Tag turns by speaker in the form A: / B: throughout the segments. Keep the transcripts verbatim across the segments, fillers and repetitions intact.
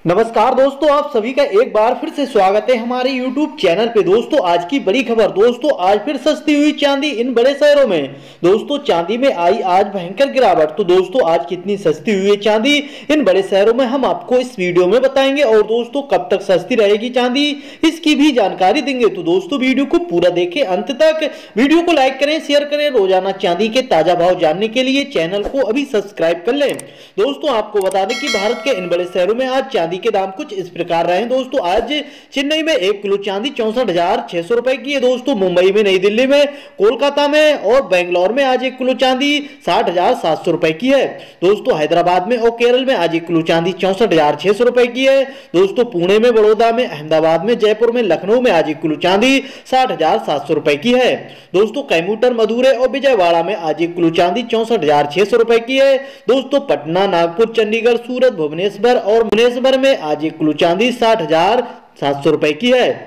A: नमस्कार दोस्तों, आप सभी का एक बार फिर से स्वागत है हमारे यूट्यूब चैनल पे। दोस्तों आज की बड़ी खबर, दोस्तों आज फिर सस्ती हुई चांदी इन बड़े शहरों में। दोस्तों चांदी में आई आज भयंकर गिरावट। तो दोस्तों आज कितनी सस्ती हुई है चांदी इन बड़े शहरों में, हम आपको इस वीडियो में बताएंगे। और दोस्तों कब तक सस्ती रहेगी चांदी, इसकी भी जानकारी देंगे। तो दोस्तों वीडियो को पूरा देखें अंत तक, वीडियो को लाइक करें, शेयर करें। रोजाना चांदी के ताजा भाव जानने के लिए चैनल को अभी सब्सक्राइब कर लें। दोस्तों आपको बता दें कि भारत के इन बड़े शहरों में आज चांदी के दाम कुछ इस प्रकार रहे। दोस्तों आज चेन्नई में एक किलो चांदी चौसठ हजार छह सौ रुपए की है। दोस्तों मुंबई में, नई दिल्ली में, कोलकाता में और बेंगलोर में आज एक किलो चांदी साठ हजार सात सौ रुपए की है। दोस्तों हैदराबाद में और केरल में आज एक किलो चांदी चौसठ हजार छह सौ रुपए की है। दोस्तों पुणे में, बड़ौदा में, अहमदाबाद में, जयपुर में, लखनऊ में आज एक किलो चांदी साठ हजार सात सौ रुपए की है। दोस्तों कैमूटर, मदुरै और विजयवाड़ा में आज एक किलो चांदी चौसठ हजार छह सौ रुपए की है। दोस्तों पटना, नागपुर, चंडीगढ़, सूरत, भुवनेश्वर और भुवनेश्वर में आज एक किलो चांदी साठ हजार सात सौ रुपए की है।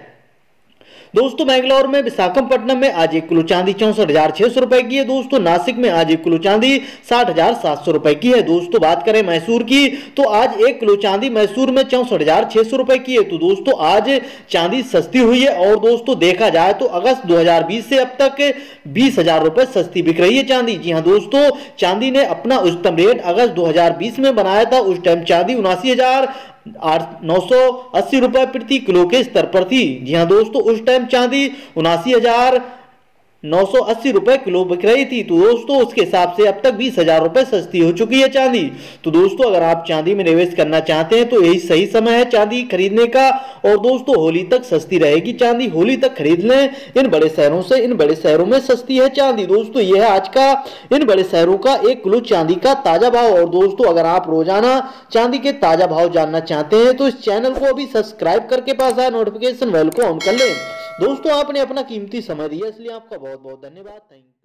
A: दोस्तों बेंगलोर में, विशाखापट्टनम में आज एक किलो चांदी चौसठ हजार छह सौ रुपए की है। दोस्तों नासिक में आज एक किलो चांदी साठ हजार सात सौ रुपए की है। दोस्तों बात करें मैसूर की, तो आज एक किलो चांदी मैसूर में चौसठ हजार छह सौ रुपए की है। तो दोस्तों आज चांदी सस्ती हुई है। और दोस्तों देखा जाए तो अगस्त दो हजार बीस से अब तक बीस हजार रुपए सस्ती बिक रही है चांदी। जी हाँ दोस्तों, चांदी ने अपना उच्चतम रेट अगस्त दो हजार बीस में बनाया था। उस टाइम चांदी उनासी हजार आठ नौ सौ अस्सी रुपए प्रति किलो के स्तर पर थी। जी हाँ दोस्तों, उस टाइम चांदी उनासी हजार नौ सौ अस्सी रुपए किलो बिक रही थी। तो दोस्तों उसके हिसाब से अब तक बीस हजार रुपए सस्ती हो चुकी है चांदी। तो दोस्तों अगर आप चांदी में निवेश करना चाहते हैं तो यही सही समय है चांदी खरीदने का। और दोस्तों होली तक सस्ती रहेगी चांदी, होली तक खरीद लें इन बड़े शहरों से। इन बड़े शहरों में सस्ती है चांदी। दोस्तों यह है आज का इन बड़े शहरों का एक किलो चांदी का ताजा भाव। और दोस्तों अगर आप रोजाना चांदी के ताजा भाव जानना चाहते हैं तो इस चैनल को अभी सब्सक्राइब करके पास आए नोटिफिकेशन बेल को ऑन कर लें। दोस्तों आपने अपना कीमती समय दिया, इसलिए आपका बहुत बहुत धन्यवाद। Thank you.